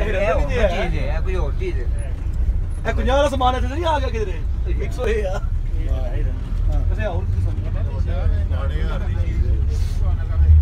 चीज है कोई और चीज है। 50 ਦਾ ਸਮਾਨ ਇੱਥੇ ਨਹੀਂ ਆ ਗਿਆ ਕਿਧਰੇ 100 ਇਹ ਆ ਕਿਸੇ ਹੋਰ ਦੀ